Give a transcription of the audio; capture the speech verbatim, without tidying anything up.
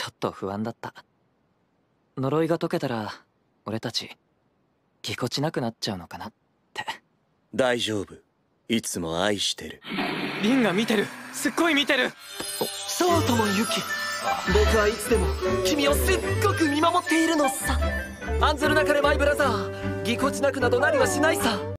ちょっと不安だった。呪いが解けたら俺たちぎこちなくなっちゃうのかなって。 大丈夫、いつも愛してる。 リンが見てる、すっごい見てる。 そうともユキ、僕はいつでも君をすっごく見守っているのさ。アンゼルナカレマイブラザー、ぎこちなくなどなりはしないさ。